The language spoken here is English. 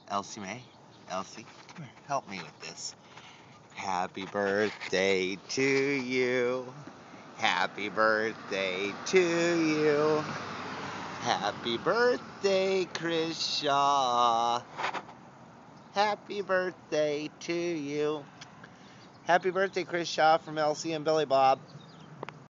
Elsie Mae, Elsie, come here, help me with this. Happy birthday to you. Happy birthday to you. Happy birthday, Chris Shaw. Happy birthday to you. Happy birthday, Chris Shaw from Elsie and Billy Bob.